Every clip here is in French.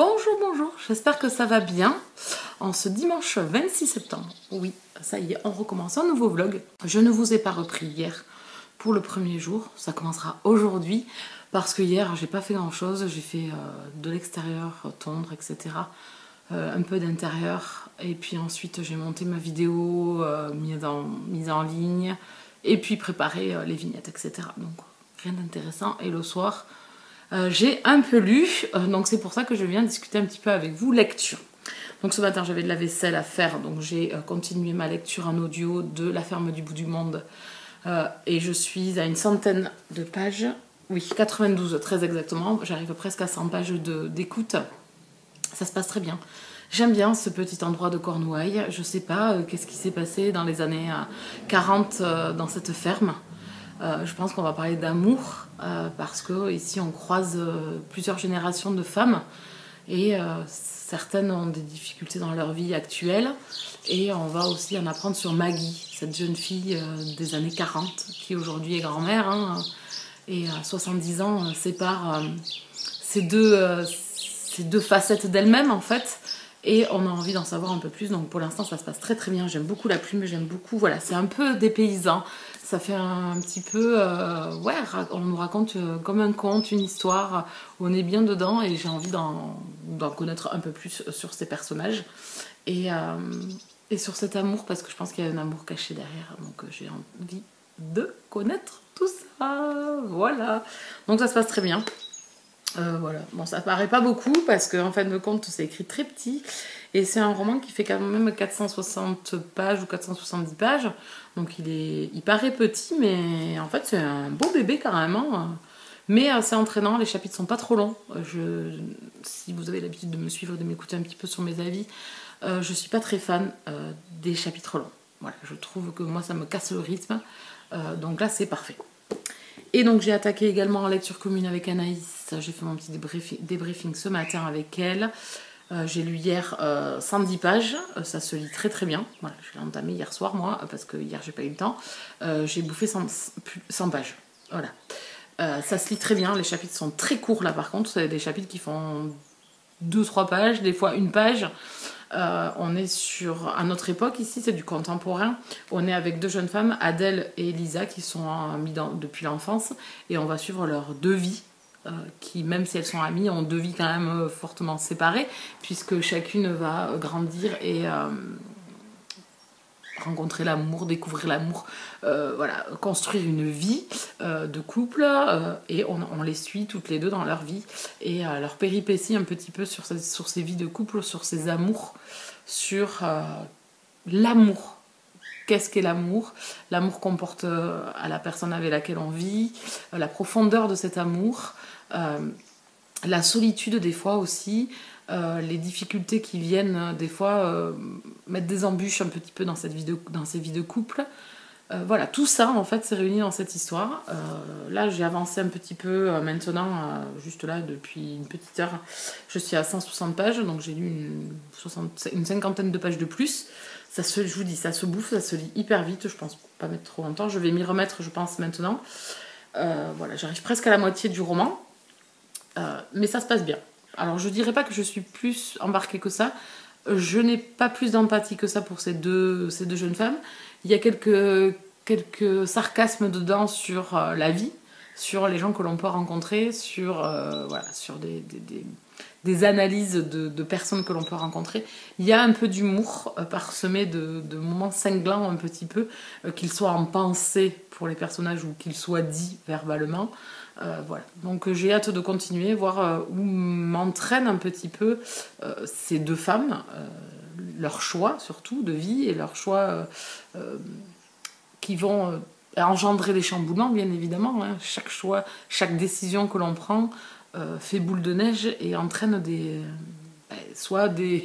Bonjour, bonjour, j'espère que ça va bien. En ce dimanche 26 septembre, oui, ça y est, on recommence un nouveau vlog. Je ne vous ai pas repris hier pour le premier jour, ça commencera aujourd'hui. Parce que hier, j'ai pas fait grand chose, j'ai fait de l'extérieur, tondre, etc. Un peu d'intérieur. Et puis ensuite, j'ai monté ma vidéo, mise en ligne. Et puis préparé les vignettes, etc. Donc rien d'intéressant. Et le soir... j'ai un peu lu, donc c'est pour ça que je viens discuter un petit peu avec vous lecture. Donc ce matin j'avais de la vaisselle à faire, donc j'ai continué ma lecture en audio de La ferme du bout du monde. Et je suis à une centaine de pages, oui 92 très exactement, j'arrive presque à 100 pages d'écoute. Ça se passe très bien. J'aime bien ce petit endroit de Cornouailles, je sais pas qu'est-ce qui s'est passé dans les années 40 dans cette ferme. Je pense qu'on va parler d'amour parce que ici on croise plusieurs générations de femmes et certaines ont des difficultés dans leur vie actuelle et on va aussi en apprendre sur Maggie, cette jeune fille des années 40 qui aujourd'hui est grand-mère et à 70 ans sépare ces deux facettes d'elle-même en fait. Et on a envie d'en savoir un peu plus, donc pour l'instant ça se passe très très bien, j'aime beaucoup la plume, j'aime beaucoup, voilà, c'est un peu dépaysant, ça fait un petit peu, ouais, on nous raconte comme un conte, une histoire, on est bien dedans et j'ai envie d'en connaître un peu plus sur ces personnages et sur cet amour, parce que je pense qu'il y a un amour caché derrière, donc j'ai envie de connaître tout ça, voilà, donc ça se passe très bien. Voilà, bon ça paraît pas beaucoup parce qu'en fin de compte c'est écrit très petit et c'est un roman qui fait quand même 460 pages ou 470 pages, donc il paraît petit mais en fait c'est un beau bébé carrément, mais c'est entraînant, les chapitres sont pas trop longs. Si vous avez l'habitude de me suivre, de m'écouter un petit peu sur mes avis, je suis pas très fan des chapitres longs, voilà, je trouve que moi ça me casse le rythme, donc là c'est parfait. Et donc j'ai attaqué également en lecture commune avec Anaïs, j'ai fait mon petit débriefing ce matin avec elle. J'ai lu hier 110 pages, ça se lit très très bien. Voilà, je l'ai entamé hier soir moi, parce que hier j'ai pas eu le temps. J'ai bouffé 100 pages, voilà. Ça se lit très bien, les chapitres sont très courts là par contre, c'est des chapitres qui font 2-3 pages, des fois une page. On est à notre époque ici, c'est du contemporain. On est avec deux jeunes femmes, Adèle et Elisa, qui sont amies depuis l'enfance, et on va suivre leurs deux vies, qui, même si elles sont amies, ont deux vies quand même fortement séparées, puisque chacune va grandir et rencontrer l'amour, découvrir l'amour, voilà, construire une vie de couple, et on les suit toutes les deux dans leur vie et leur péripétie un petit peu sur ces vies de couple, sur ces amours, sur l'amour. Qu'est-ce qu'est l'amour? L'amour qu'on porte à la personne avec laquelle on vit, la profondeur de cet amour, la solitude des fois aussi, les difficultés qui viennent des fois mettre des embûches un petit peu dans ces vies de couple. Voilà, tout ça en fait c'est réuni dans cette histoire. Là j'ai avancé un petit peu maintenant, juste là depuis une petite heure, je suis à 160 pages, donc j'ai lu une cinquantaine de pages de plus. Je vous dis, ça se bouffe, ça se lit hyper vite, je pense pas mettre trop longtemps, je vais m'y remettre je pense maintenant. Voilà, j'arrive presque à la moitié du roman, mais ça se passe bien. Alors je dirais pas que je suis plus embarquée que ça, je n'ai pas plus d'empathie que ça pour ces deux jeunes femmes. Il y a quelques sarcasmes dedans sur la vie, sur les gens que l'on peut rencontrer, sur, voilà, sur des analyses de personnes que l'on peut rencontrer. Il y a un peu d'humour parsemé de moments cinglants un petit peu, qu'ils soient en pensée pour les personnages ou qu'ils soient dits verbalement. Voilà, donc j'ai hâte de continuer, voir où m'entraînent un petit peu ces deux femmes, leur choix surtout de vie et leur choix qui vont engendrer des chamboulements bien évidemment, hein. Chaque choix, chaque décision que l'on prend fait boule de neige et entraîne soit des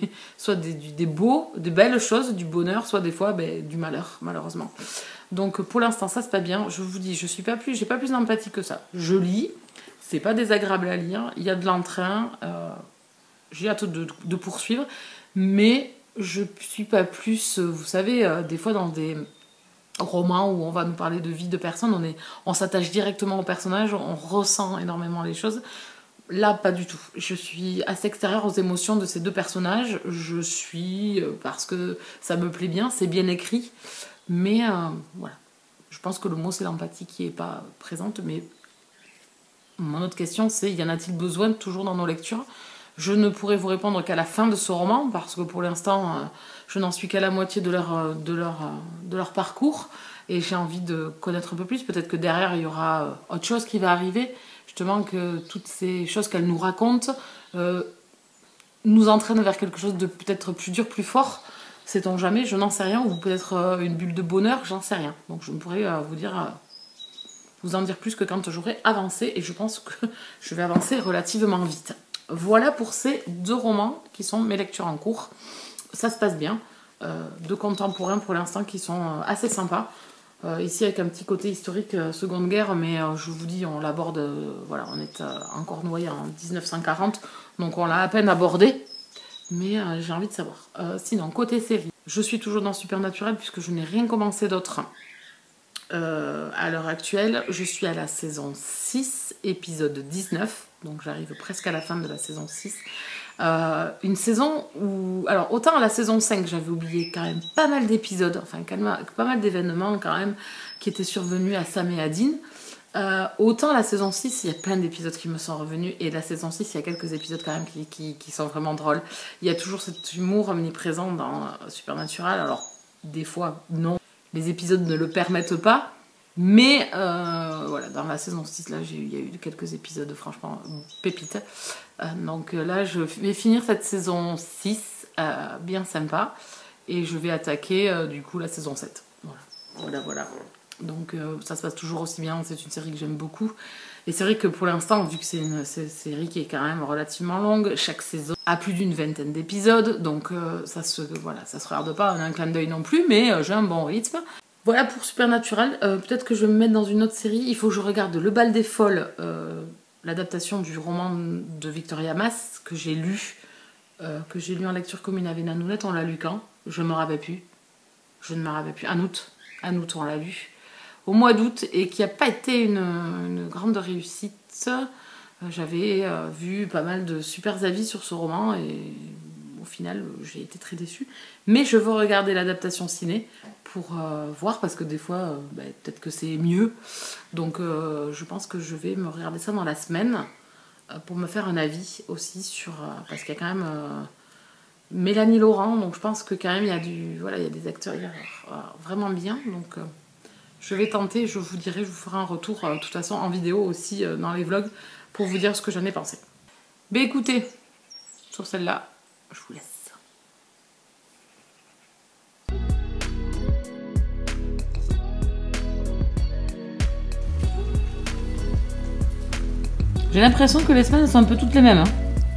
belles choses, du bonheur, soit des fois du malheur malheureusement. Donc pour l'instant ça se passe bien, je vous dis, j'ai pas plus d'empathie que ça. Je lis, c'est pas désagréable à lire, il y a de l'entrain, j'ai hâte de poursuivre, mais je suis pas plus, vous savez, des fois dans des romans où on va nous parler de vie de personnes, on s'attache directement au personnage, on ressent énormément les choses. Là, pas du tout. Je suis assez extérieure aux émotions de ces deux personnages. Je suis, parce que ça me plaît bien, c'est bien écrit. Mais voilà. Je pense que le mot, c'est l'empathie qui n'est pas présente. Mais mon autre question, c'est, y en a-t-il besoin toujours dans nos lectures? Je ne pourrai vous répondre qu'à la fin de ce roman, parce que pour l'instant, je n'en suis qu'à la moitié de leur parcours. Et j'ai envie de connaître un peu plus. Peut-être que derrière, il y aura autre chose qui va arriver. Justement, que toutes ces choses qu'elle nous raconte nous entraînent vers quelque chose de peut-être plus dur, plus fort. Sait-on jamais, je n'en sais rien. Ou peut-être une bulle de bonheur, j'en sais rien. Donc je ne pourrais vous en dire plus que quand j'aurai avancé. Et je pense que je vais avancer relativement vite. Voilà pour ces deux romans qui sont mes lectures en cours. Ça se passe bien. Deux contemporains pour l'instant qui sont assez sympas. Ici avec un petit côté historique Seconde Guerre, mais je vous dis, on l'aborde, voilà, on est encore noyé en 1940, donc on l'a à peine abordé, mais j'ai envie de savoir. Sinon, côté série, je suis toujours dans Supernatural puisque je n'ai rien commencé d'autre à l'heure actuelle. Je suis à la saison 6, épisode 19, donc j'arrive presque à la fin de la saison 6. Une saison où... Alors, autant à la saison 5, j'avais oublié quand même pas mal d'épisodes, enfin, pas mal d'événements quand même, qui étaient survenus à Sam et à Dean. Autant la saison 6, il y a plein d'épisodes qui me sont revenus, et la saison 6, il y a quelques épisodes quand même qui sont vraiment drôles. Il y a toujours cet humour omniprésent dans Supernatural, alors des fois, non, les épisodes ne le permettent pas, mais voilà, dans la saison 6, là, il y a eu quelques épisodes franchement pépites. Donc là, je vais finir cette saison 6, bien sympa, et je vais attaquer du coup la saison 7. Voilà. Donc ça se passe toujours aussi bien, c'est une série que j'aime beaucoup. Et c'est vrai que pour l'instant, vu que c'est une série qui est quand même relativement longue, chaque saison a plus d'une vingtaine d'épisodes, donc ça se regarde pas en un clin d'œil non plus, mais j'ai un bon rythme. Voilà pour Supernatural. Peut-être que je vais me mettre dans une autre série. Il faut que je regarde Le Bal des Folles, l'adaptation du roman de Victoria Mass que j'ai lu en lecture commune avec Nanounette. On l'a lu quand? Je ne me rappelle plus. Je ne me rappelle plus. En août, on l'a lu. Au mois d'août, et qui n'a pas été une grande réussite. J'avais vu pas mal de super avis sur ce roman et au final, j'ai été très déçue. Mais je veux regarder l'adaptation ciné pour voir, parce que des fois, peut-être que c'est mieux. Donc je pense que je vais me regarder ça dans la semaine pour me faire un avis aussi sur... parce qu'il y a quand même Mélanie Laurent, donc je pense que quand même il y a des acteurs vraiment bien. Donc je vais tenter, je vous dirai, je vous ferai un retour de toute façon en vidéo aussi dans les vlogs pour vous dire ce que j'en ai pensé. Mais écoutez, sur celle-là, je vous laisse. J'ai l'impression que les semaines sont un peu toutes les mêmes.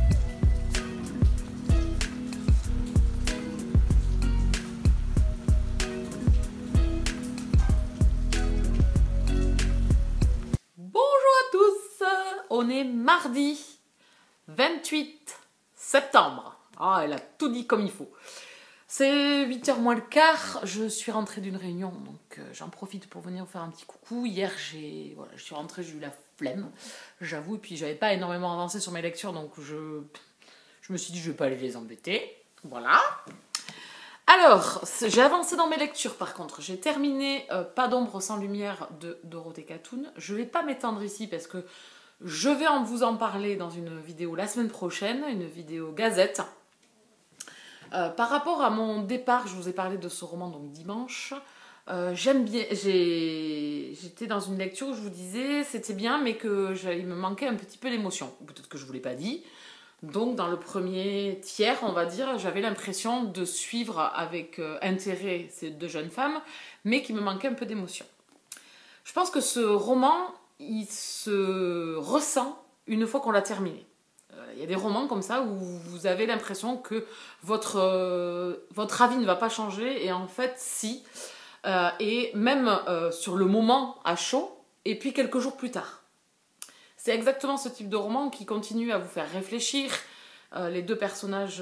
Bonjour à tous, on est mardi 28 septembre. Ah, elle a tout dit comme il faut. C'est 8h moins le quart, je suis rentrée d'une réunion, donc j'en profite pour venir vous faire un petit coucou. Hier, je suis rentrée, j'ai eu la flemme, j'avoue, et puis j'avais pas énormément avancé sur mes lectures, donc je me suis dit je vais pas aller les embêter. Voilà. Alors, j'ai avancé dans mes lectures par contre. J'ai terminé Pas d'ombre sans lumière de Dorothée Catoun. Je vais pas m'étendre ici parce que je vais vous en parler dans une vidéo la semaine prochaine, une vidéo gazette. Par rapport à mon départ, je vous ai parlé de ce roman donc dimanche. J'aime bien. J'étais dans une lecture où je vous disais c'était bien, mais il me manquait un petit peu d'émotion. Peut-être que je ne vous l'ai pas dit. Donc dans le premier tiers, on va dire, j'avais l'impression de suivre avec intérêt ces deux jeunes femmes, mais qu'il me manquait un peu d'émotion. Je pense que ce roman, il se ressent une fois qu'on l'a terminé. Il y a des romans comme ça où vous avez l'impression que votre avis ne va pas changer, et en fait si, et même sur le moment à chaud, et puis quelques jours plus tard. C'est exactement ce type de roman qui continue à vous faire réfléchir. Les deux personnages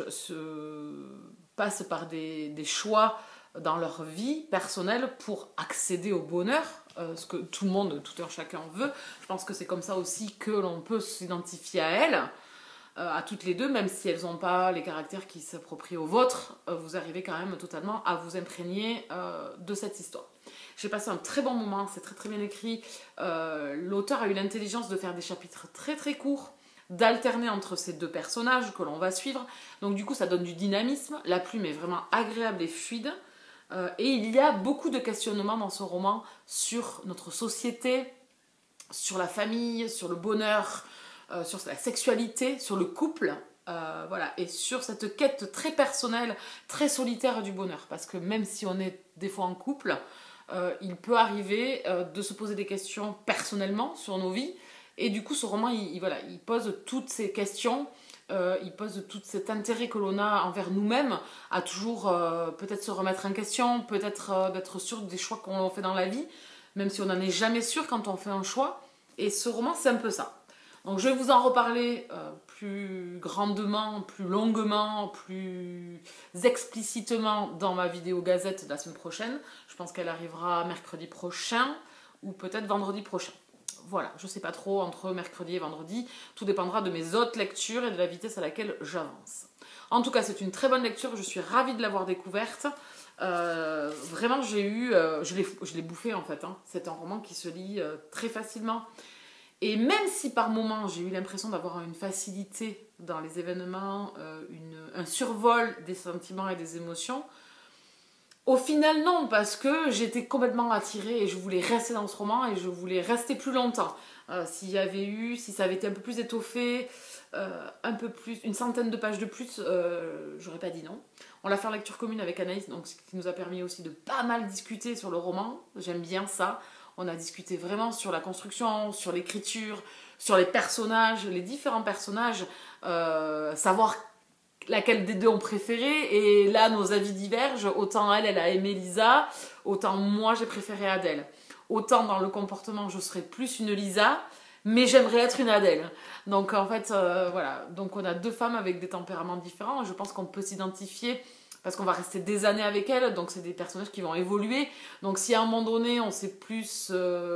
passent par des choix dans leur vie personnelle pour accéder au bonheur, ce que tout le monde, tout un chacun veut. Je pense que c'est comme ça aussi que l'on peut s'identifier à elles, à toutes les deux, même si elles n'ont pas les caractères qui s'approprient aux vôtres, vous arrivez quand même totalement à vous imprégner de cette histoire. J'ai passé un très bon moment, c'est très très bien écrit. L'auteur a eu l'intelligence de faire des chapitres très très courts, d'alterner entre ces deux personnages que l'on va suivre. Donc du coup ça donne du dynamisme, la plume est vraiment agréable et fluide. Et il y a beaucoup de questionnements dans ce roman sur notre société, sur la famille, sur le bonheur, sur la sexualité, sur le couple, voilà, et sur cette quête très personnelle, très solitaire du bonheur. Parce que même si on est des fois en couple, il peut arriver de se poser des questions personnellement sur nos vies. Et du coup, ce roman, voilà, il pose toutes ces questions, il pose tout cet intérêt que l'on a envers nous-mêmes, à toujours peut-être se remettre en question, peut-être d'être sûr des choix qu'on fait dans la vie, même si on n'en est jamais sûr quand on fait un choix. Et ce roman, c'est un peu ça. Donc je vais vous en reparler plus grandement, plus longuement, plus explicitement dans ma vidéo gazette de la semaine prochaine. Je pense qu'elle arrivera mercredi prochain ou peut-être vendredi prochain. Voilà, je ne sais pas trop entre mercredi et vendredi. Tout dépendra de mes autres lectures et de la vitesse à laquelle j'avance. En tout cas, c'est une très bonne lecture. Je suis ravie de l'avoir découverte. Vraiment, je l'ai bouffé en fait. Hein. C'est un roman qui se lit très facilement. Et même si par moments j'ai eu l'impression d'avoir une facilité dans les événements, un survol des sentiments et des émotions, au final non, parce que j'étais complètement attirée et je voulais rester dans ce roman et je voulais rester plus longtemps. Si ça avait été un peu plus étoffé, un peu plus, une centaine de pages de plus, j'aurais pas dit non. On l'a fait en lecture commune avec Anaïs, donc ce qui nous a permis aussi de pas mal discuter sur le roman. J'aime bien ça. On a discuté vraiment sur la construction, sur l'écriture, sur les personnages, les différents personnages, savoir laquelle des deux on préféré. Et là, nos avis divergent. Autant elle a aimé Lisa, autant moi, j'ai préféré Adèle. Autant dans le comportement, je serais plus une Lisa, mais j'aimerais être une Adèle. Donc en fait, voilà. Donc on a deux femmes avec des tempéraments différents. Je pense qu'on peut s'identifier parce qu'on va rester des années avec elles, donc c'est des personnages qui vont évoluer. Donc si à un moment donné, on s'est plus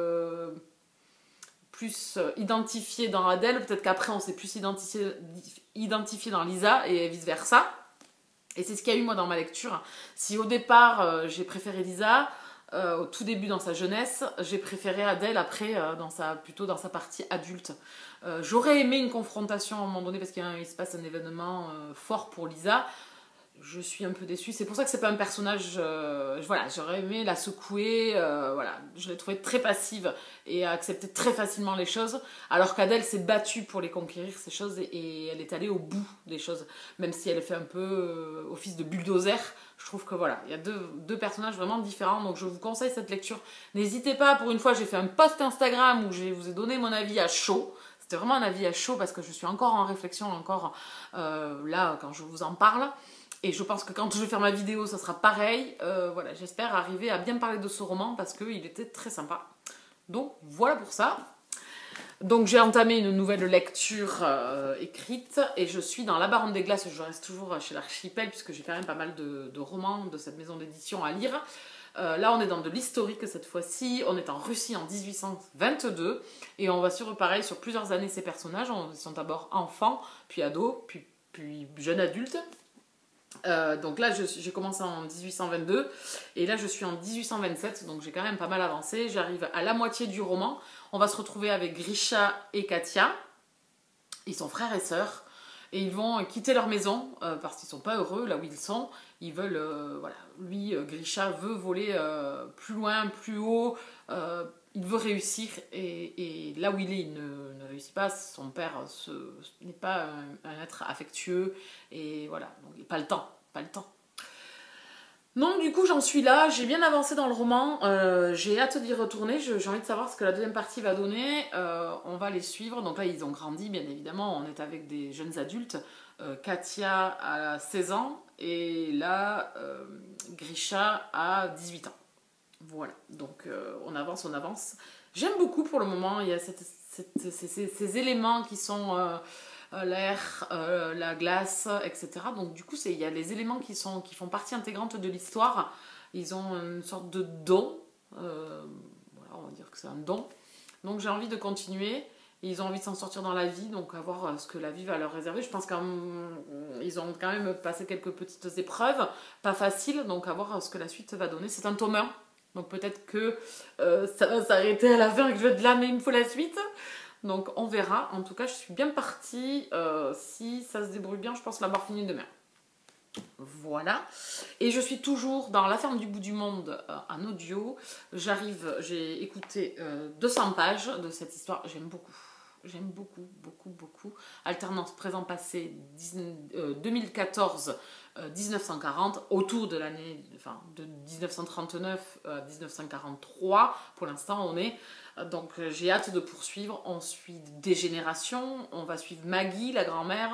identifié dans Adèle, peut-être qu'après, on s'est plus identifié dans Lisa, et vice-versa. Et c'est ce qu'il y a eu, moi, dans ma lecture. Si au départ, j'ai préféré Lisa, au tout début, dans sa jeunesse, j'ai préféré Adèle, après, plutôt dans sa partie adulte. J'aurais aimé une confrontation à un moment donné, parce qu'il se passe un événement fort pour Lisa. Je suis un peu déçue, c'est pour ça que c'est pas un personnage, voilà, j'aurais aimé la secouer, voilà, je l'ai trouvée très passive et a accepté très facilement les choses, alors qu'Adèle s'est battue pour les conquérir, ces choses, et elle est allée au bout des choses, même si elle fait un peu office de bulldozer. Je trouve que voilà, il y a deux personnages vraiment différents, donc je vous conseille cette lecture. N'hésitez pas, pour une fois j'ai fait un post Instagram où je vous ai donné mon avis à chaud. C'était vraiment un avis à chaud parce que je suis encore en réflexion, encore là quand je vous en parle. Et je pense que quand je vais faire ma vidéo, ça sera pareil. Voilà, j'espère arriver à bien parler de ce roman parce qu'il était très sympa. Donc voilà pour ça. Donc j'ai entamé une nouvelle lecture écrite et je suis dans La Baronne des Glaces. Je reste toujours chez l'Archipel puisque j'ai quand même pas mal de romans de cette maison d'édition à lire. Là, on est dans de l'historique cette fois-ci. On est en Russie en 1822 et on va suivre pareil sur plusieurs années ces personnages. Ils sont d'abord enfants, puis ados, puis jeunes adultes. Donc là j'ai commencé en 1822 et là je suis en 1827, donc j'ai quand même pas mal avancé. J'arrive à la moitié du roman. On va se retrouver avec Grisha et Katia. Ils sont frères et sœurs et ils vont quitter leur maison parce qu'ils sont pas heureux là où ils sont. Ils veulent, voilà, lui Grisha veut voler plus loin, plus haut. Il veut réussir et là où il est, il ne réussit pas. Son père n'est pas un être affectueux et voilà, donc pas le temps. Donc du coup j'en suis là, j'ai bien avancé dans le roman, j'ai hâte d'y retourner, j'ai envie de savoir ce que la deuxième partie va donner, on va les suivre. Donc là ils ont grandi bien évidemment, on est avec des jeunes adultes, Katia a 16 ans et là Grisha a 18 ans. Voilà, donc on avance. J'aime beaucoup pour le moment, il y a ces éléments qui sont l'air, la glace, etc. Donc du coup, il y a les éléments qui font partie intégrante de l'histoire. Ils ont une sorte de don. Voilà, on va dire que c'est un don. Donc j'ai envie de continuer. Et ils ont envie de s'en sortir dans la vie, donc à voir ce que la vie va leur réserver. Je pense qu'ils ont quand même passé quelques petites épreuves, pas faciles, donc à voir ce que la suite va donner. C'est un tome 1, donc peut-être que ça va s'arrêter à la fin et que je vais être là, mais il me faut la suite. Donc on verra. En tout cas, je suis bien partie. Si ça se débrouille bien, je pense l'avoir fini demain. Voilà, et je suis toujours dans La ferme du bout du monde en audio. J'ai écouté 200 pages de cette histoire, j'aime beaucoup. J'aime beaucoup, beaucoup, beaucoup. Alternance présent-passé 2014-1940, autour de l'année, enfin, de 1939 à 1943. Pour l'instant, on est. Donc, j'ai hâte de poursuivre. On suit des générations. On va suivre Maggie, la grand-mère,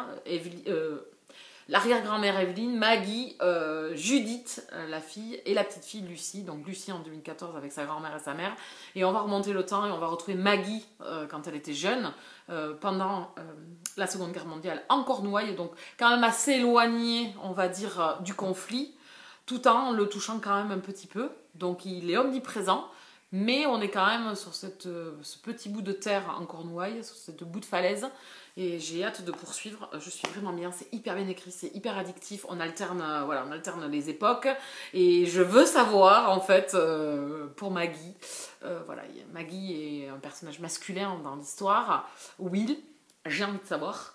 l'arrière-grand-mère Evelyne, Maggie, Judith, la fille, et la petite fille Lucie. Donc Lucie en 2014 avec sa grand-mère et sa mère. Et on va remonter le temps et on va retrouver Maggie quand elle était jeune, pendant la Seconde Guerre mondiale, en Cornouailles. Donc quand même assez éloignée, on va dire, du conflit, tout en le touchant quand même un petit peu. Donc il est omniprésent. Mais on est quand même sur ce petit bout de terre en Cornouailles, sur cette bout de falaise. Et j'ai hâte de poursuivre. Je suis vraiment bien. C'est hyper bien écrit, c'est hyper addictif. On alterne les époques. Et je veux savoir, en fait, pour Maggie. Voilà, Maggie est un personnage masculin dans l'histoire. Will, j'ai envie de savoir.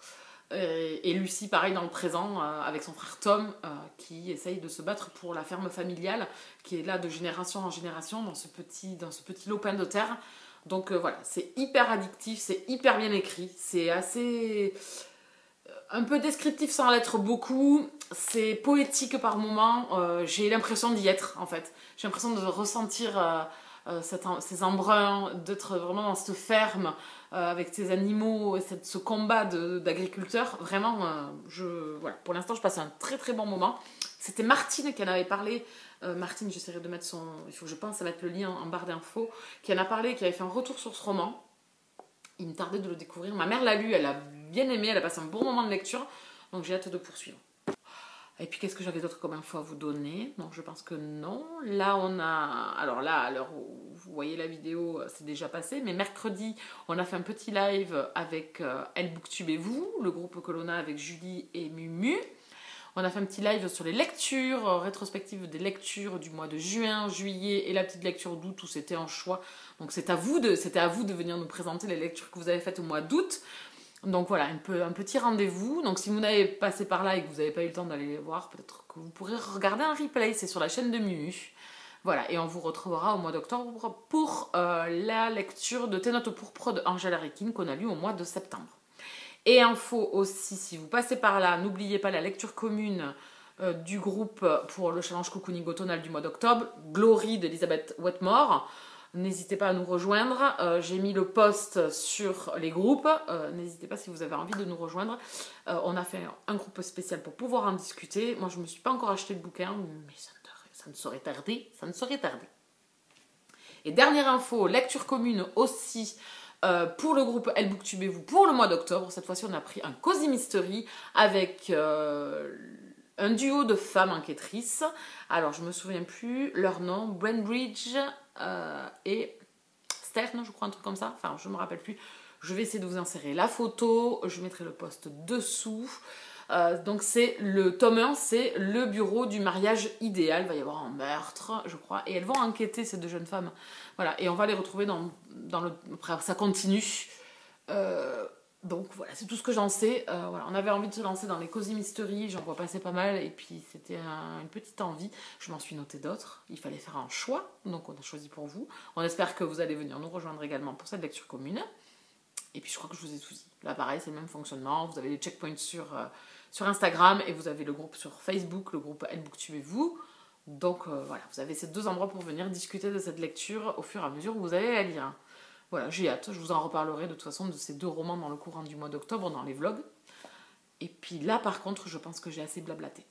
Et Lucie, pareil, dans le présent, avec son frère Tom, qui essaye de se battre pour la ferme familiale, qui est là de génération en génération, dans ce petit lopin de terre. Donc voilà, c'est hyper addictif, c'est hyper bien écrit, c'est assez... un peu descriptif sans l'être beaucoup, c'est poétique par moments, j'ai l'impression d'y être, en fait. J'ai l'impression de ressentir... ces embruns, d'être vraiment dans cette ferme avec ces animaux, ce combat d'agriculteurs. Vraiment, voilà. Pour l'instant, je passe un très très bon moment. C'était Martine qui en avait parlé. Martine, j'essaierai de mettre son... Il faut que je pense à mettre le lien en barre d'infos. Qui en a parlé, qui avait fait un retour sur ce roman. Il me tardait de le découvrir. Ma mère l'a lu, elle a bien aimé, elle a passé un bon moment de lecture. Donc j'ai hâte de poursuivre. Et puis, qu'est-ce que j'avais d'autre comme info à vous donner? Non, je pense que non. Là, on a... Alors là, à l'heure où vous voyez la vidéo, c'est déjà passé. Mais mercredi, on a fait un petit live avec Elle Booktube et vous, le groupe que l'on a avec Julie et Mumu. On a fait un petit live sur les lectures, rétrospectives des lectures du mois de juin, juillet et la petite lecture d'août où c'était en choix. Donc c'était à vous de venir nous présenter les lectures que vous avez faites au mois d'août. Donc voilà, un petit rendez-vous. Donc si vous n'avez passé par là et que vous n'avez pas eu le temps d'aller les voir, peut-être que vous pourrez regarder un replay, c'est sur la chaîne de Mumu. Voilà, et on vous retrouvera au mois d'octobre pour la lecture de Tes notes pourpres d'Angèle Aréquine qu'on a lu au mois de septembre. Et info aussi, si vous passez par là, n'oubliez pas la lecture commune du groupe pour le challenge cocooning automnal du mois d'octobre, Glory d'Elisabeth Wetmore. N'hésitez pas à nous rejoindre. J'ai mis le post sur les groupes. N'hésitez pas si vous avez envie de nous rejoindre. On a fait un groupe spécial pour pouvoir en discuter. Moi, je ne me suis pas encore acheté le bouquin, mais ça ne saurait tarder. Ça ne saurait tarder. Et dernière info, lecture commune aussi pour le groupe Elle Booktube et vous pour le mois d'octobre. Cette fois-ci, on a pris un Cozy Mystery avec... un duo de femmes enquêtrices. Alors, je me souviens plus leur nom. Brandbridge et Stern, je crois, un truc comme ça. Enfin, je me rappelle plus. Je vais essayer de vous insérer la photo. Je mettrai le post dessous. Donc, c'est le tome 1, c'est le bureau du mariage idéal. Il va y avoir un meurtre, je crois. Et elles vont enquêter, ces deux jeunes femmes. Voilà. Et on va les retrouver dans le... Après, ça continue. Donc voilà, c'est tout ce que j'en sais. Voilà, on avait envie de se lancer dans les Cozy Mystery, j'en vois passer pas mal, et puis c'était une petite envie. Je m'en suis noté d'autres. Il fallait faire un choix, donc on a choisi pour vous. On espère que vous allez venir nous rejoindre également pour cette lecture commune. Et puis je crois que je vous ai tout dit. Là pareil, c'est le même fonctionnement. Vous avez les checkpoints sur Instagram et vous avez le groupe sur Facebook, le groupe Elle Booktube et vous. Donc voilà, vous avez ces deux endroits pour venir discuter de cette lecture au fur et à mesure où vous allez la lire. Voilà, j'ai hâte, je vous en reparlerai de toute façon de ces deux romans dans le courant du mois d'octobre, dans les vlogs. Et puis là, par contre, je pense que j'ai assez blablaté.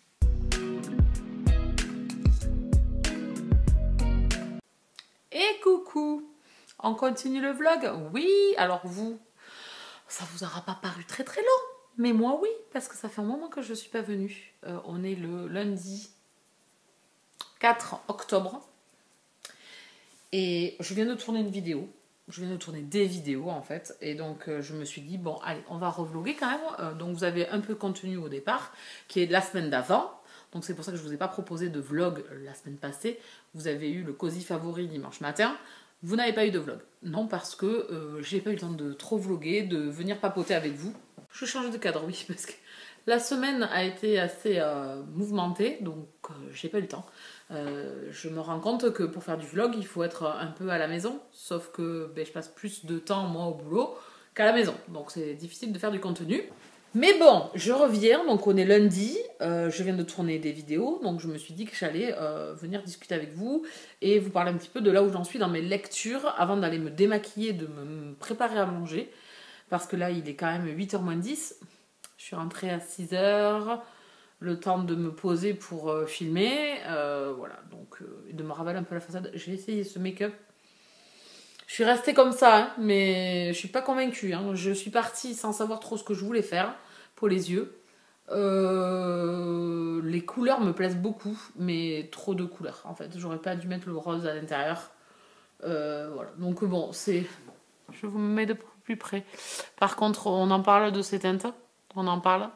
Et coucou! On continue le vlog? Oui! Alors vous, ça vous aura pas paru très très long, mais moi oui, parce que ça fait un moment que je ne suis pas venue. On est le lundi 4 octobre. Et je viens de tourner une vidéo. Je viens de tourner des vidéos en fait. Et donc je me suis dit, bon allez, on va revloguer quand même. Donc vous avez un peu de contenu au départ, qui est de la semaine d'avant. Donc c'est pour ça que je ne vous ai pas proposé de vlog la semaine passée. Vous avez eu le cosy favori dimanche matin. Vous n'avez pas eu de vlog. Non, parce que j'ai pas eu le temps de trop vloguer, de venir papoter avec vous. Je change de cadre, oui, parce que la semaine a été assez mouvementée, donc j'ai pas eu le temps. Je me rends compte que pour faire du vlog, il faut être un peu à la maison, sauf que je passe plus de temps, moi, au boulot qu'à la maison. Donc c'est difficile de faire du contenu. Mais bon, je reviens, donc on est lundi, je viens de tourner des vidéos, donc je me suis dit que j'allais venir discuter avec vous et vous parler un petit peu de là où j'en suis dans mes lectures avant d'aller me démaquiller, de me préparer à manger, parce que là il est quand même 8h moins 10, je suis rentrée à 6h, le temps de me poser pour filmer, voilà, donc de me ravaler un peu la façade. J'ai essayé ce make-up. Je suis restée comme ça, hein, mais je suis pas convaincue. Hein. Je suis partie sans savoir trop ce que je voulais faire pour les yeux. Les couleurs me plaisent beaucoup, mais trop de couleurs en fait. J'aurais pas dû mettre le rose à l'intérieur. Voilà. Donc bon, c'est. Je vous mets de plus près. Par contre, on en parle de ces teintes. On en parle.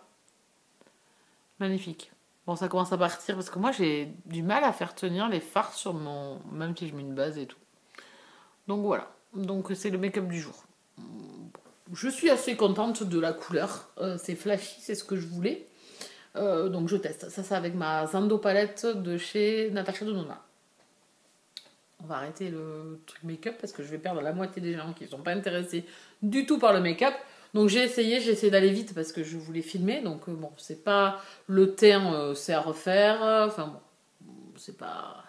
Magnifique. Bon, ça commence à partir parce que moi j'ai du mal à faire tenir les fards sur mon. Même si je mets une base et tout. Donc voilà, donc c'est le make-up du jour. Je suis assez contente de la couleur, c'est flashy, c'est ce que je voulais. Donc je teste, ça c'est avec ma Zando palette de chez Natasha Denona. On va arrêter le truc make-up parce que je vais perdre la moitié des gens qui ne sont pas intéressés du tout par le make-up. Donc j'ai essayé d'aller vite parce que je voulais filmer, donc bon, c'est pas le teint, c'est à refaire, enfin bon, c'est pas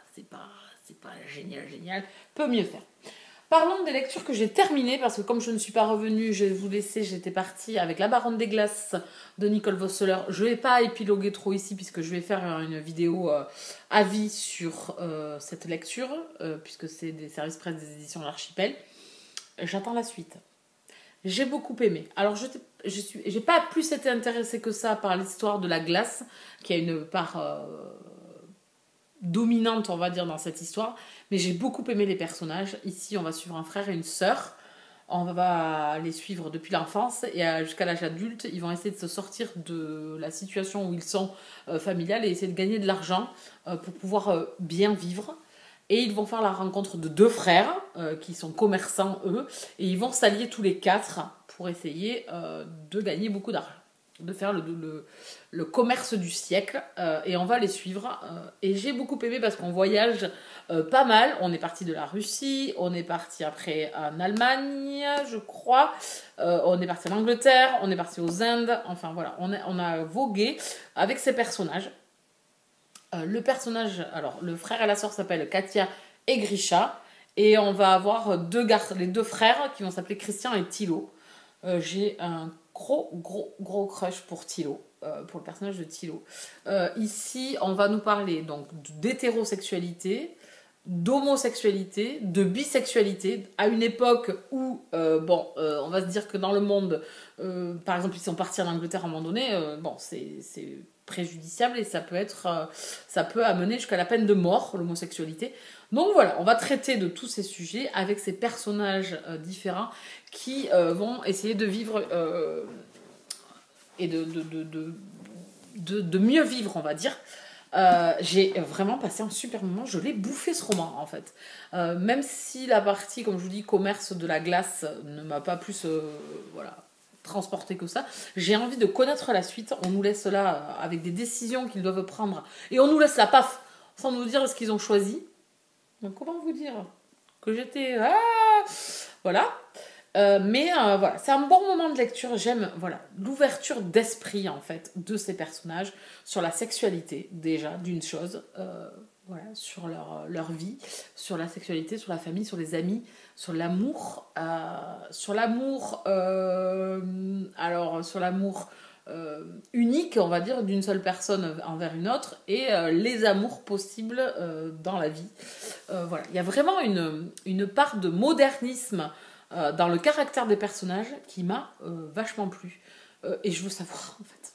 génial, peut mieux faire. Parlons des lectures que j'ai terminées, parce que comme je ne suis pas revenue, je vais vous laisser, j'étais partie avec La Baronne des Glaces de Nicole Vosseler. Je ne vais pas épiloguer trop ici, puisque je vais faire une vidéo avis sur cette lecture, puisque c'est des services presse des éditions L'Archipel. J'attends la suite. J'ai beaucoup aimé. Alors, j'ai pas plus été intéressée que ça par l'histoire de la glace, qui a une part dominante, on va dire, dans cette histoire, mais j'ai beaucoup aimé les personnages. Ici, on va suivre un frère et une sœur. On va les suivre depuis l'enfance et jusqu'à l'âge adulte. Ils vont essayer de se sortir de la situation où ils sont familiales et essayer de gagner de l'argent pour pouvoir bien vivre. Et ils vont faire la rencontre de deux frères qui sont commerçants, eux, et ils vont s'allier tous les quatre pour essayer de gagner beaucoup d'argent, de faire le commerce du siècle, et on va les suivre. Et j'ai beaucoup aimé parce qu'on voyage pas mal. On est parti de la Russie, on est parti après en Allemagne, je crois, on est parti en Angleterre, on est parti aux Indes, enfin voilà, on a vogué avec ces personnages. Le personnage, alors le frère et la sœur s'appellent Katia et Grisha, et on va avoir les deux frères qui vont s'appeler Christian et Thilo. J'ai un gros crush pour Thilo, pour le personnage de Thilo. Ici, on va nous parler donc d'hétérosexualité, d'homosexualité, de bisexualité, à une époque où, on va se dire que dans le monde, par exemple, ils sont partis en Angleterre à un moment donné, c'est préjudiciable et ça peut amener jusqu'à la peine de mort, l'homosexualité. Donc voilà, on va traiter de tous ces sujets avec ces personnages différents qui vont essayer de vivre et de mieux vivre, on va dire. J'ai vraiment passé un super moment, je l'ai bouffé ce roman en fait. Même si la partie, comme je vous dis, commerce de la glace ne m'a pas plus transporté que ça, j'ai envie de connaître la suite. On nous laisse là avec des décisions qu'ils doivent prendre et on nous laisse la paf sans nous dire ce qu'ils ont choisi. Donc comment vous dire que j'étais... voilà. Voilà, c'est un bon moment de lecture. J'aime l'ouverture d'esprit en fait de ces personnages sur la sexualité déjà d'une chose, sur leur vie, sur la sexualité, sur la famille, sur les amis, sur l'amour, sur l'amour unique, on va dire, d'une seule personne envers une autre, et les amours possibles dans la vie. Il y a vraiment une part de modernisme dans le caractère des personnages qui m'a vachement plu. Et je veux savoir, en fait,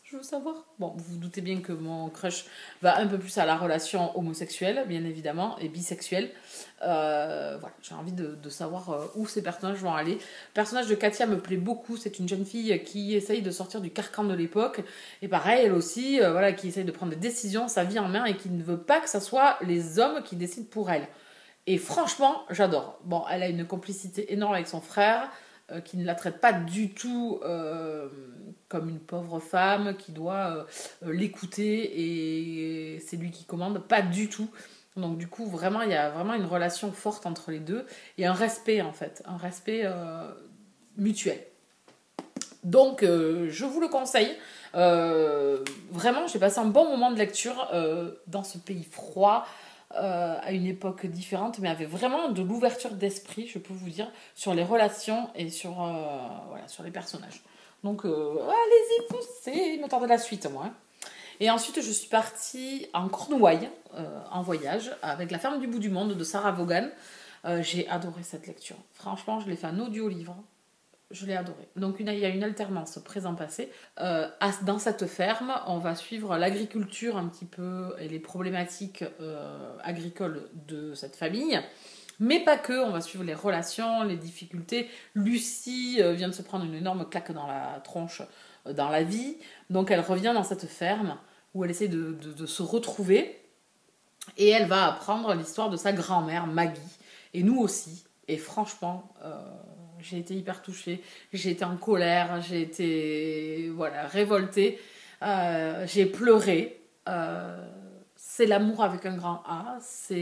Je veux savoir. Bon, vous vous doutez bien que mon crush va un peu plus à la relation homosexuelle, bien évidemment, et bisexuelle. Voilà, j'ai envie de savoir où ces personnages vont aller. Le personnage de Katia me plaît beaucoup. C'est une jeune fille qui essaye de sortir du carcan de l'époque. Et pareil, elle aussi, voilà, qui essaye de prendre des décisions, sa vie en main, et qui ne veut pas que ce soit les hommes qui décident pour elle. Et franchement, j'adore. Bon, elle a une complicité énorme avec son frère, qui ne la traite pas du tout comme une pauvre femme qui doit l'écouter et c'est lui qui commande, pas du tout. Donc du coup, vraiment, il y a vraiment une relation forte entre les deux et un respect en fait, un respect mutuel. Donc je vous le conseille. Vraiment, j'ai passé un bon moment de lecture dans ce pays froid, à une époque différente, mais avec vraiment de l'ouverture d'esprit, je peux vous dire, sur les relations et sur, voilà, sur les personnages. Donc, allez-y, poussez, il me tarde la suite, moi. Et ensuite, je suis partie en Cornouailles, en voyage, avec La ferme du bout du monde de Sarah Vaughan. J'ai adoré cette lecture. Franchement, je l'ai fait en audio-livre. Je l'ai adoré. Donc il y a une alternance présent-passé. Dans cette ferme, on va suivre l'agriculture un petit peu et les problématiques agricoles de cette famille. Mais pas que, on va suivre les relations, les difficultés. Lucie vient de se prendre une énorme claque dans la tronche dans la vie. Donc elle revient dans cette ferme où elle essaie de se retrouver. Et elle va apprendre l'histoire de sa grand-mère, Maggie. Et nous aussi. Et franchement, j'ai été hyper touchée. J'ai été en colère. J'ai été révoltée. J'ai pleuré. C'est l'amour avec un grand A.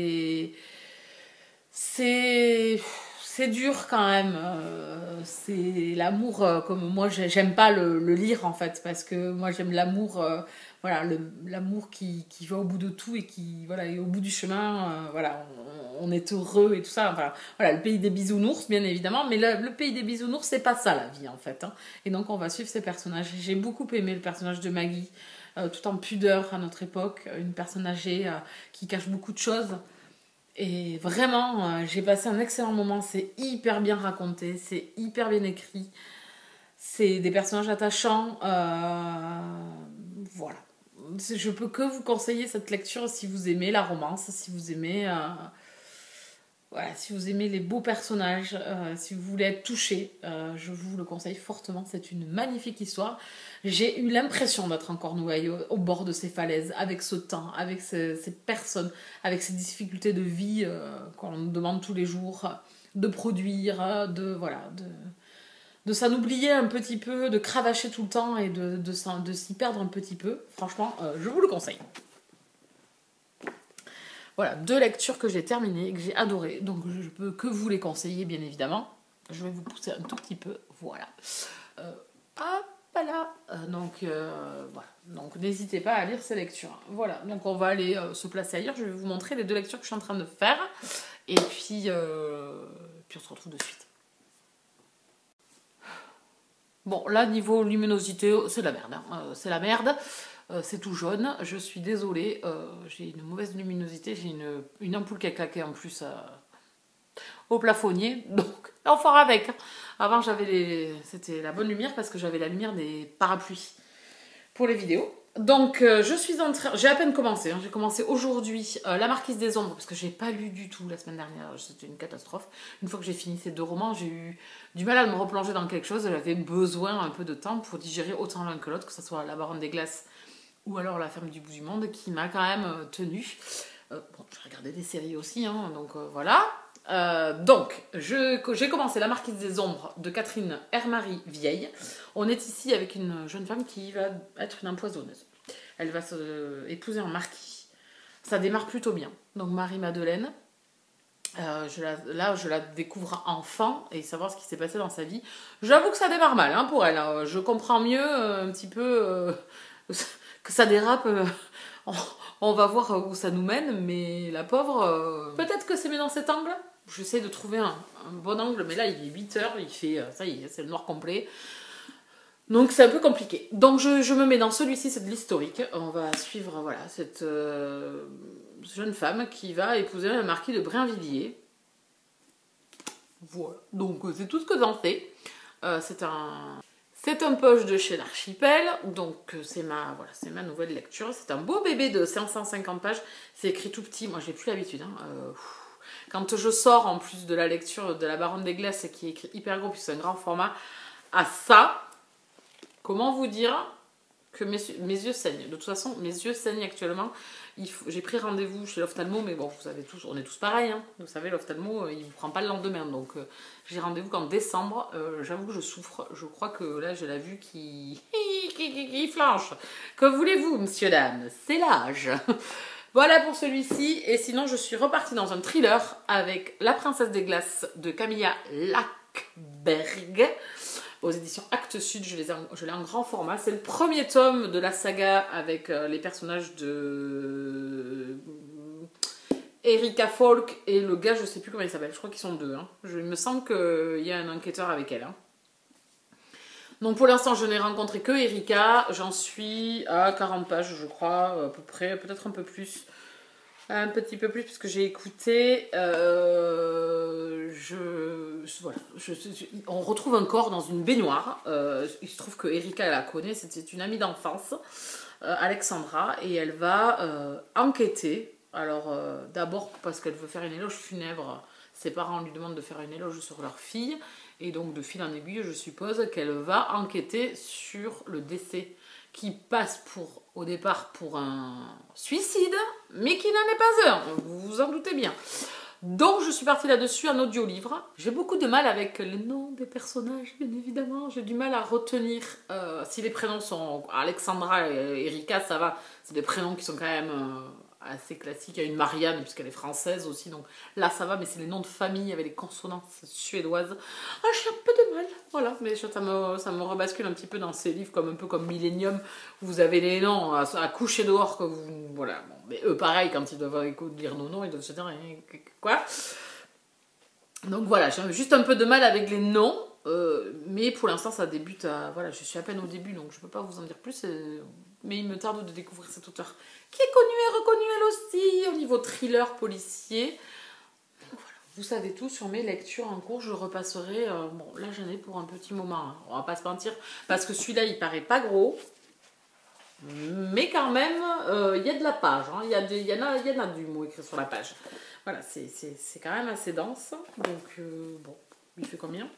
C'est dur quand même. C'est l'amour comme moi, j'aime pas le lire en fait. Parce que moi, j'aime l'amour... voilà, l'amour qui va au bout de tout et qui est au bout du chemin, voilà, on est heureux et tout ça. Enfin, voilà, le pays des bisounours, bien évidemment, mais le pays des bisounours, c'est pas ça la vie en fait. Hein. Et donc on va suivre ces personnages. J'ai beaucoup aimé le personnage de Maggie, tout en pudeur à notre époque, une personne âgée qui cache beaucoup de choses. Et vraiment, j'ai passé un excellent moment. C'est hyper bien raconté, c'est hyper bien écrit. C'est des personnages attachants. Voilà. Je peux que vous conseiller cette lecture si vous aimez la romance, si vous aimez, si vous aimez les beaux personnages, si vous voulez être touché, je vous le conseille fortement. C'est une magnifique histoire. J'ai eu l'impression d'être en Cornouailles, au bord de ces falaises, avec ce temps, avec ces personnes, avec ces difficultés de vie qu'on nous demande tous les jours de produire, de s'en oublier un petit peu, de cravacher tout le temps et de s'y perdre un petit peu. Franchement, je vous le conseille. Voilà, 2 lectures que j'ai terminées et que j'ai adorées. Donc je peux que vous les conseiller, bien évidemment. Je vais vous pousser un tout petit peu. Voilà. Voilà. Voilà. Donc n'hésitez pas à lire ces lectures. Voilà. Donc on va aller se placer ailleurs. Je vais vous montrer les 2 lectures que je suis en train de faire. Et puis on se retrouve de suite. Bon, là, niveau luminosité, c'est la merde. Hein. C'est la merde. C'est tout jaune. Je suis désolée. J'ai une mauvaise luminosité. J'ai une ampoule qui a claqué en plus au plafonnier. Donc, on fera avec. Avant, c'était la bonne lumière parce que j'avais la lumière des parapluies pour les vidéos. Donc, je suis en train... J'ai à peine commencé. Hein. J'ai commencé aujourd'hui La Marquise des Ombres parce que j'ai pas lu du tout la semaine dernière. C'était une catastrophe. Une fois que j'ai fini ces 2 romans, j'ai eu du mal à me replonger dans quelque chose. J'avais besoin un peu de temps pour digérer autant l'un que l'autre, que ce soit La Baronne des Glaces ou alors La Ferme du bout du monde, qui m'a quand même tenue. Bon, j'ai regardé des séries aussi, hein, donc voilà. Donc, j'ai commencé La Marquise des Ombres de Catherine Hermary Vieille. On est ici avec une jeune femme qui va être une empoisonneuse. Elle va épouser un marquis. Ça démarre plutôt bien. Donc Marie-Madeleine, je la découvre enfant et savoir ce qui s'est passé dans sa vie. J'avoue que ça démarre mal hein, pour elle. Hein. Je comprends mieux un petit peu que ça dérape. On va voir où ça nous mène, mais la pauvre... Peut-être que c'est mieux dans cet angle. J'essaie de trouver un bon angle, mais là il est 8h, il fait... ça y est, c'est le noir complet. Donc c'est un peu compliqué. Donc je me mets dans celui-ci, c'est de l'historique. On va suivre cette jeune femme qui va épouser le marquis de Brinvilliers. Voilà. Donc c'est tout ce que j'en sais. C'est C'est un poche de chez l'Archipel, donc c'est ma nouvelle lecture. C'est un beau bébé de 550 pages. C'est écrit tout petit, moi j'ai plus l'habitude. Quand je sors en plus de la lecture de La Baronne des Glaces qui est écrit hyper gros, puis c'est un grand format, à ça, comment vous dire que mes yeux saignent. De toute façon, mes yeux saignent actuellement. J'ai pris rendez-vous chez l'ophtalmo, mais bon, vous savez tous, on est tous pareils. Hein. Vous savez, l'ophtalmo, il ne vous prend pas le lendemain. Donc, j'ai rendez-vous qu'en décembre. J'avoue que je souffre. Je crois que là, j'ai la vue qui flanche. Que voulez-vous, monsieur, dame? C'est l'âge. Voilà pour celui-ci. Et sinon, je suis repartie dans un thriller avec La Princesse des Glaces de Camilla Lackberg. Aux éditions Actes Sud, je l'ai en grand format. C'est le premier tome de la saga avec les personnages de Erika Folk et le gars, je sais plus comment il s'appelle, je crois qu'ils sont deux. Hein. Il me semble qu'il y a un enquêteur avec elle. Hein. Donc pour l'instant, je n'ai rencontré que Erika. J'en suis à 40 pages, je crois, à peu près, peut-être un peu plus. Un petit peu plus parce que j'ai écouté. On retrouve un corps dans une baignoire. Il se trouve que Erika la connaît, c'était une amie d'enfance, Alexandra, et elle va enquêter. Alors d'abord parce qu'elle veut faire une éloge funèbre. Ses parents lui demandent de faire une éloge sur leur fille, et donc de fil en aiguille, je suppose qu'elle va enquêter sur le décès qui passe au départ pour un suicide, mais qui n'en est pas un, vous vous en doutez bien. Donc je suis partie là-dessus en audio-livre. J'ai beaucoup de mal avec les noms des personnages, bien évidemment. J'ai du mal à retenir. Si les prénoms sont Alexandra et Erika, ça va. C'est des prénoms qui sont quand même assez classiques. Il y a une Marianne, puisqu'elle est française aussi. Donc là, ça va, mais c'est les noms de famille avec les consonances suédoises. Ah, j'ai un peu de mal. Voilà, mais ça me rebascule un petit peu dans ces livres, un peu comme Millennium, où vous avez les noms à coucher dehors. Que vous, voilà. Bon, mais eux, pareil, quand ils doivent lire nos noms, ils doivent se dire quoi. Donc voilà, j'ai juste un peu de mal avec les noms. Mais pour l'instant, ça débute à... Voilà, je suis à peine au début, donc je ne peux pas vous en dire plus. Mais il me tarde de découvrir cet auteur qui est connu et reconnu elle aussi au niveau thriller policier. Donc voilà, vous savez tout sur mes lectures en cours. Je repasserai. Bon, là j'en ai pour un petit moment. Hein. On va pas se mentir parce que celui-là il paraît pas gros, mais quand même il y a de la page. Hein. Il y en a du mot écrit sur la page. Voilà, c'est quand même assez dense. Donc bon, il fait combien?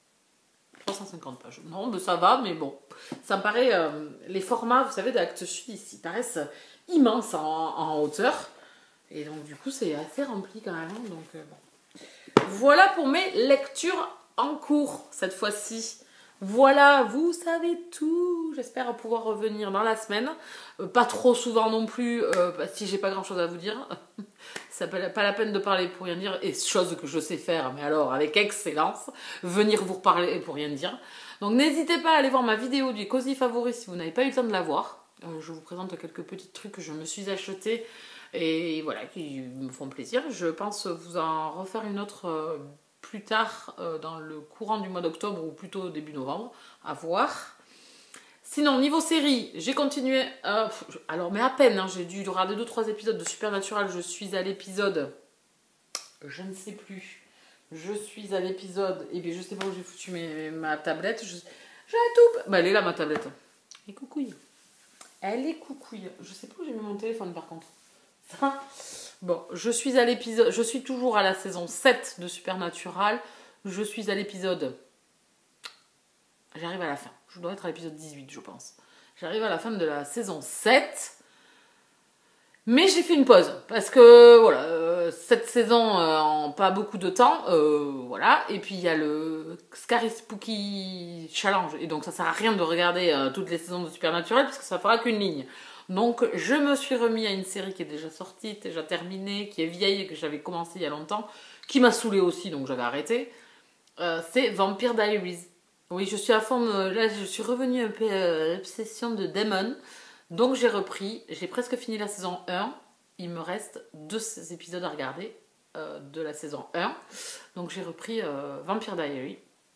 350 pages. Non, mais ça va, mais bon. Ça me paraît... les formats, vous savez, d'Actes Sud, ils paraissent immenses en hauteur. Et donc, du coup, c'est assez rempli quand même. Donc, bon. Voilà pour mes lectures en cours, cette fois-ci. Voilà, vous savez tout. J'espère pouvoir revenir dans la semaine. Pas trop souvent non plus, si j'ai pas grand-chose à vous dire. Ça pas la peine de parler pour rien dire, et chose que je sais faire, mais alors avec excellence, venir vous reparler pour rien dire. Donc n'hésitez pas à aller voir ma vidéo du Cozy Favori si vous n'avez pas eu le temps de la voir. Je vous présente quelques petits trucs que je me suis achetés et voilà, qui me font plaisir. Je pense vous en refaire une autre plus tard dans le courant du mois d'octobre ou plutôt début novembre, à voir. Sinon, niveau série, j'ai continué... alors, mais à peine, hein, j'ai dû regarder 2-3 épisodes de Supernatural. Je suis à l'épisode... Je ne sais plus. Je suis à l'épisode... Et bien, je sais pas où j'ai foutu ma tablette. J'ai tout... Bah, elle est là, ma tablette. Elle est coucouille. Elle est coucouille. Je sais pas où j'ai mis mon téléphone, par contre. Ça... Bon, je suis à l'épisode... Je suis toujours à la saison 7 de Supernatural. Je suis à l'épisode... J'arrive à la fin. Je dois être à l'épisode 18, je pense. J'arrive à la fin de la saison 7. Mais j'ai fait une pause. Parce que, voilà, cette saison en pas beaucoup de temps. Voilà. Et puis, il y a le Scary Spooky Challenge. Et donc, ça sert à rien de regarder toutes les saisons de Supernatural, parce que ça fera qu'une ligne. Donc, je me suis remis à une série qui est déjà sortie, déjà terminée, qui est vieille, que j'avais commencé il y a longtemps, qui m'a saoulée aussi, donc j'avais arrêté. C'est Vampire Diaries. Oui, je suis à fond, là je suis revenue un peu à l'obsession de Damon. Donc j'ai repris, j'ai presque fini la saison 1. Il me reste 2 épisodes à regarder de la saison 1. Donc j'ai repris Vampire Diaries.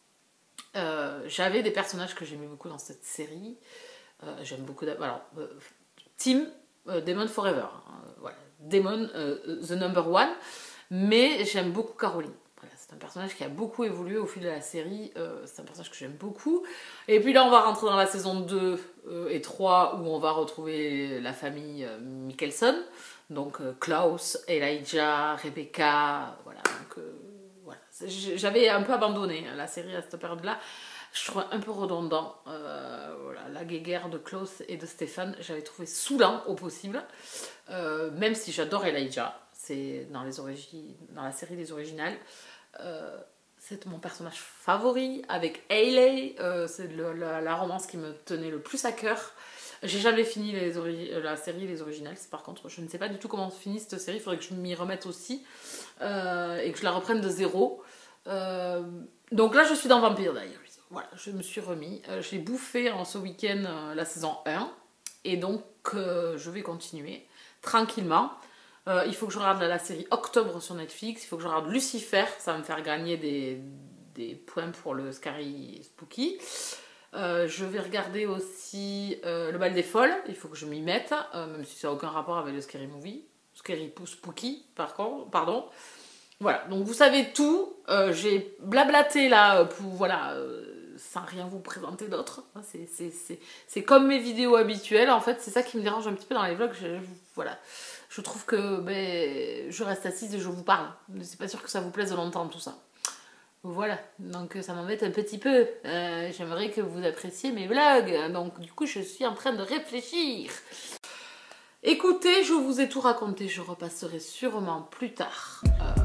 J'avais des personnages que j'aimais beaucoup dans cette série. J'aime beaucoup... Alors, Tim, Damon Forever. Voilà. Damon, the number one. Mais j'aime beaucoup Caroline. Voilà, c'est un personnage qui a beaucoup évolué au fil de la série. C'est un personnage que j'aime beaucoup. Et puis là, on va rentrer dans la saison 2 et 3 où on va retrouver la famille Mikkelsen. Donc Klaus, Elijah, Rebecca, voilà. Donc voilà. J'avais un peu abandonné la série à cette période-là. Je trouvais un peu redondant. Voilà, la guéguerre de Klaus et de Stefan, j'avais trouvé saoulant au possible. Même si j'adore Elijah, c'est dans la série des originales. C'est mon personnage favori avec Hayley. C'est la romance qui me tenait le plus à cœur. J'ai jamais fini la série Les Originales. Par contre, je ne sais pas du tout comment se finit cette série. Il faudrait que je m'y remette aussi et que je la reprenne de zéro. Donc là, je suis dans Vampire Diaries. Voilà, je me suis remis. J'ai bouffé en ce week-end la saison 1 et donc je vais continuer tranquillement. Il faut que je regarde la série Octobre sur Netflix. Il faut que je regarde Lucifer. Ça va me faire gagner des points pour le Scary Spooky. Je vais regarder aussi Le Bal des Folles. Il faut que je m'y mette, même si ça n'a aucun rapport avec le Scary Movie. Scary Spooky, pardon. Voilà, donc vous savez tout. J'ai blablaté là pour sans rien vous présenter d'autre. C'est comme mes vidéos habituelles. En fait, c'est ça qui me dérange un petit peu dans les vlogs. Voilà. Je trouve que je reste assise et je vous parle. C'est pas sûr que ça vous plaise longtemps tout ça. Voilà, donc ça m'embête un petit peu. J'aimerais que vous appréciez mes vlogs. Donc du coup, je suis en train de réfléchir. Écoutez, je vous ai tout raconté. Je repasserai sûrement plus tard.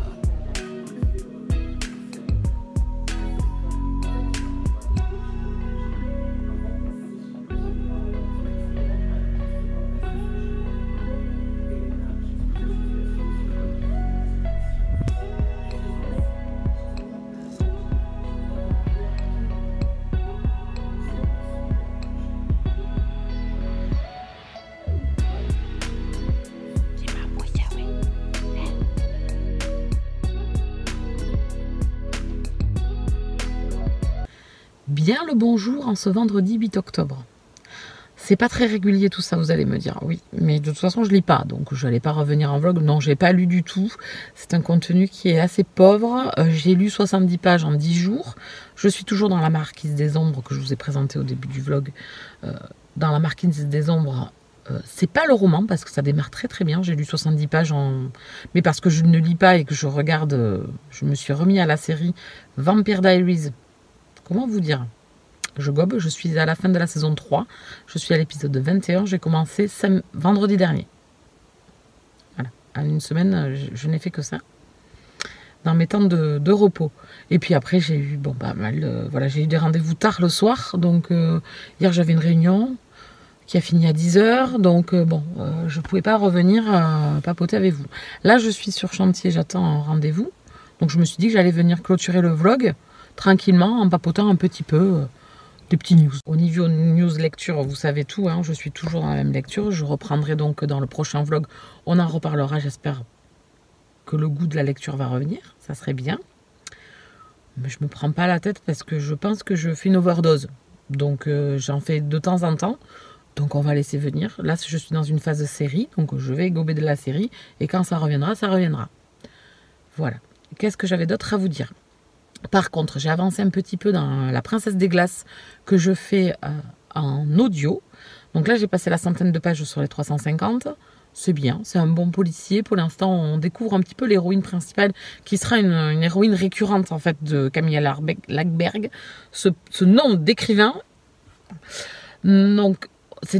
Bien le bonjour en ce vendredi 8 octobre. C'est pas très régulier tout ça, vous allez me dire. Oui, mais de toute façon, je lis pas, donc je n'allais pas revenir en vlog. Non, j'ai pas lu du tout. C'est un contenu qui est assez pauvre. J'ai lu 70 pages en 10 jours. Je suis toujours dans la Marquise des Ombres que je vous ai présenté au début du vlog. Dans la Marquise des Ombres, c'est pas le roman parce que ça démarre très très bien. J'ai lu 70 pages mais parce que je ne lis pas et que je regarde, je me suis remis à la série Vampire Diaries. Comment vous dire? Je gobe, je suis à la fin de la saison 3. Je suis à l'épisode 21. J'ai commencé vendredi dernier. Voilà. En une semaine, je n'ai fait que ça. Dans mes temps de repos. Et puis après, j'ai eu j'ai eu des rendez-vous tard le soir. Donc, hier, j'avais une réunion qui a fini à 10h. Donc, je ne pouvais pas revenir papoter avec vous. Là, je suis sur chantier, j'attends un rendez-vous. Donc, je me suis dit que j'allais venir clôturer le vlog tranquillement en papotant un petit peu des petits news. Au niveau news lecture, vous savez tout, hein, je suis toujours dans la même lecture. Je reprendrai donc dans le prochain vlog. On en reparlera, j'espère que le goût de la lecture va revenir. Ça serait bien. Mais je me prends pas la tête parce que je pense que je fais une overdose. Donc j'en fais de temps en temps. Donc on va laisser venir. Là, je suis dans une phase de série. Donc je vais gober de la série. Et quand ça reviendra, ça reviendra. Voilà. Qu'est-ce que j'avais d'autre à vous dire ? Par contre, j'ai avancé un petit peu dans La Princesse des Glaces que je fais en audio. Donc là, j'ai passé la centaine de pages sur les 350. C'est bien, c'est un bon policier. Pour l'instant, on découvre un petit peu l'héroïne principale qui sera une héroïne récurrente en fait de Camilla Lackberg. Ce nom d'écrivain. Donc,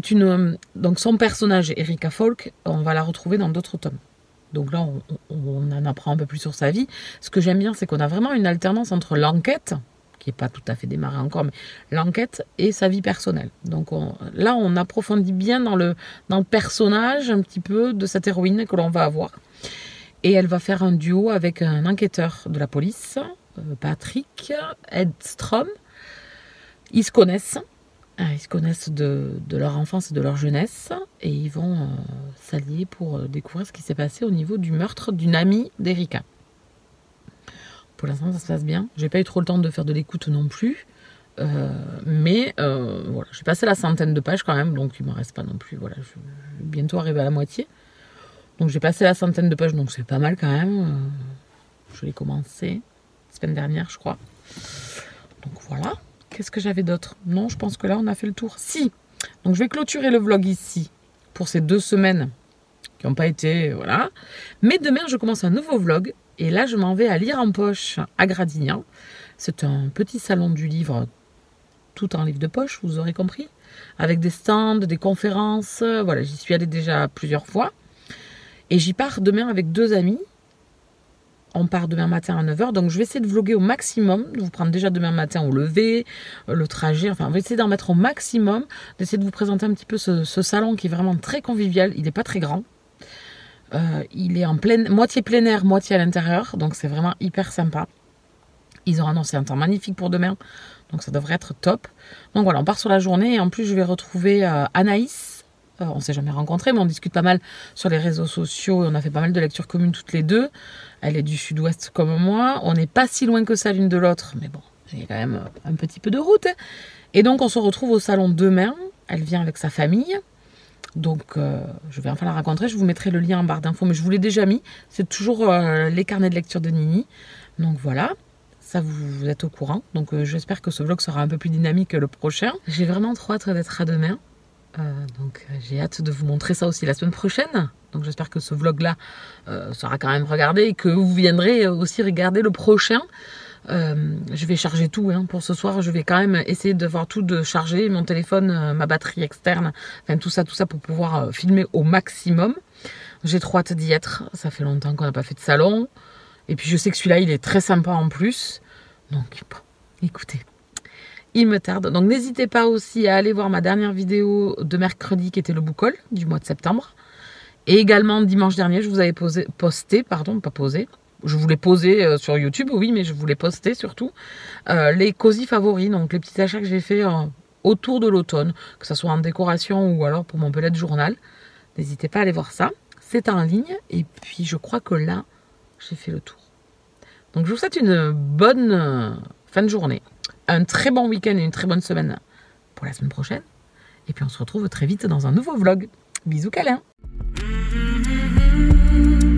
son personnage, Erika Folk, on va la retrouver dans d'autres tomes. Donc là, on en apprend un peu plus sur sa vie. Ce que j'aime bien, c'est qu'on a vraiment une alternance entre l'enquête, qui n'est pas tout à fait démarrée encore, mais l'enquête et sa vie personnelle. Donc là, on approfondit bien dans le personnage un petit peu de cette héroïne que l'on va avoir. Et elle va faire un duo avec un enquêteur de la police, Patrick Edstrom. Ils se connaissent. Ils se connaissent de leur enfance et de leur jeunesse et ils vont s'allier pour découvrir ce qui s'est passé au niveau du meurtre d'une amie d'Erika. Pour l'instant, ça se passe bien. J'ai pas eu trop le temps de faire de l'écoute non plus. Mais voilà, j'ai passé la centaine de pages quand même, donc il ne me reste pas non plus. Voilà, je vais bientôt arriver à la moitié. Donc j'ai passé la centaine de pages, donc c'est pas mal quand même. Je l'ai commencé. semaine dernière, je crois. Donc voilà. Qu'est-ce que j'avais d'autre? Non, je pense que là, on a fait le tour. Si. Donc, je vais clôturer le vlog ici pour ces 2 semaines qui n'ont pas été... Voilà. Mais demain, je commence un nouveau vlog. Et là, je m'en vais à Lire en Poche à Gradignan. C'est un petit salon du livre, tout en livre de poche, vous aurez compris. Avec des stands, des conférences. Voilà, j'y suis allée déjà plusieurs fois. Et j'y pars demain avec 2 amis. On part demain matin à 9 h. Donc, je vais essayer de vlogger au maximum. De vous prendre déjà demain matin au lever, le trajet. Enfin, on va essayer d'en mettre au maximum. D'essayer de vous présenter un petit peu ce salon qui est vraiment très convivial. Il n'est pas très grand. Il est en moitié plein air, moitié à l'intérieur. Donc, c'est vraiment hyper sympa. Ils ont annoncé un temps magnifique pour demain. Donc, ça devrait être top. Donc, voilà, on part sur la journée. Et en plus, je vais retrouver Anaïs. On ne s'est jamais rencontrés, mais on discute pas mal sur les réseaux sociaux. Et on a fait pas mal de lectures communes toutes les deux. Elle est du sud-ouest comme moi. On n'est pas si loin que ça l'une de l'autre. Mais bon, il y a quand même un petit peu de route. Et donc, on se retrouve au salon demain. Elle vient avec sa famille. Donc, je vais enfin la rencontrer. Je vous mettrai le lien en barre d'infos. Mais je vous l'ai déjà mis. C'est toujours les carnets de lecture de Nini. Donc, voilà. Ça, vous êtes au courant. Donc, j'espère que ce vlog sera un peu plus dynamique que le prochain. J'ai vraiment trop hâte d'être à demain. Donc j'ai hâte de vous montrer ça aussi la semaine prochaine. Donc j'espère que ce vlog là sera quand même regardé et que vous viendrez aussi regarder le prochain. Je vais charger tout pour ce soir. Je vais quand même essayer de voir tout de charger, mon téléphone, ma batterie externe, enfin tout ça pour pouvoir filmer au maximum. J'ai trop hâte d'y être. Ça fait longtemps qu'on n'a pas fait de salon. Et puis je sais que celui-là il est très sympa en plus. Donc bon, écoutez. Il me tarde. Donc, n'hésitez pas aussi à aller voir ma dernière vidéo de mercredi qui était le book haul du mois de septembre. Et également, dimanche dernier, je vous avais posté, je voulais poser sur YouTube, oui, mais je voulais poster surtout les cosy favoris, donc les petits achats que j'ai fait autour de l'automne, que ce soit en décoration ou alors pour mon bullet journal. N'hésitez pas à aller voir ça. C'est en ligne. Et puis, je crois que là, j'ai fait le tour. Donc, je vous souhaite une bonne fin de journée. Un très bon week-end et une très bonne semaine pour la semaine prochaine. Et puis on se retrouve très vite dans un nouveau vlog. Bisous câlins.